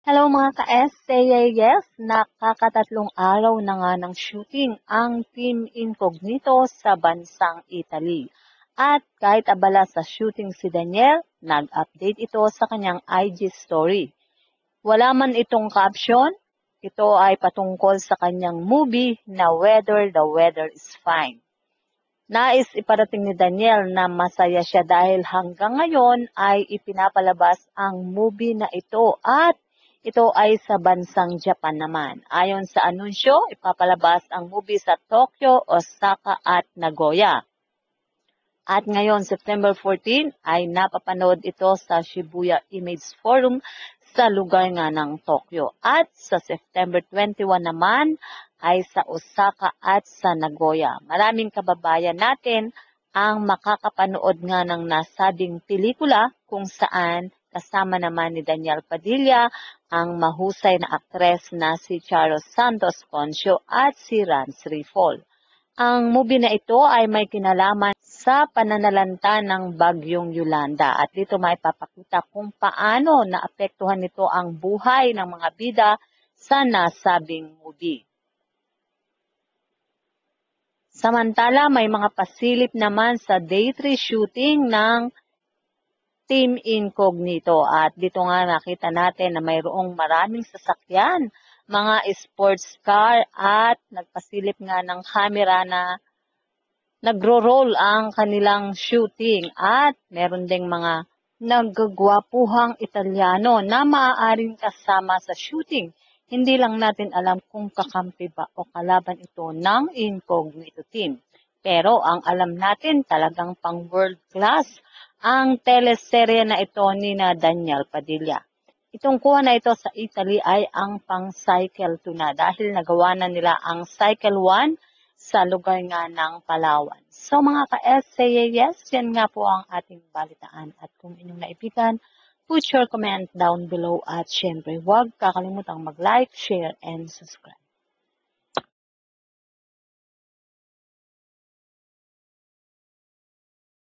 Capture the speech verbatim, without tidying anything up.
Hello mga ka-S A A S, nakakatatlong araw na nga ng shooting ang Team Incognito sa bansang Italy. At kahit abala sa shooting si Daniel, nag-update ito sa kanyang I G story. Wala man itong caption, ito ay patungkol sa kanyang movie na Whether the Weather is Fine. Nais iparating ni Daniel na masaya siya dahil hanggang ngayon ay ipinapalabas ang movie na ito at ito ay sa bansang Japan naman. Ayon sa anunsyo, ipapalabas ang movie sa Tokyo, Osaka at Nagoya. At ngayon, September fourteen, ay napapanood ito sa Shibuya Image Forum sa lugar nga ng Tokyo. At sa September twenty-one naman ay sa Osaka at sa Nagoya. Maraming kababayan natin ang makakapanood nga ng nasabing pelikula kung saan kasama naman ni Daniel Padilla ang mahusay na aktres na si Charo Santos Concio at si Rance Rifol. Ang movie na ito ay may kinalaman sa pananalanta ng Bagyong Yolanda at dito maipapakita kung paano naapektuhan nito ang buhay ng mga bida sa nasabing movie. Samantala, may mga pasilip naman sa day three shooting ng Team Incognito at dito nga nakita natin na mayroong maraming sasakyan, mga sports car at nagpasilip nga ng camera na nagro-roll ang kanilang shooting at meron ding mga naggagwapuhang Italiano na maaaring kasama sa shooting. Hindi lang natin alam kung kakampi ba o kalaban ito ng Incognito team. Pero ang alam natin talagang pang world class ang teleserye na ito ni na Daniel Padilla. Itong kuha na ito sa Italy ay ang pang cycle two na dahil nagawa na nila ang cycle one sa lugar nga ng Palawan. So mga ka-S A A S, yan nga po ang ating balitaan. At kung inyong naibigan, put your comment down below at syempre huwag kakalimutang mag-like, share, and subscribe.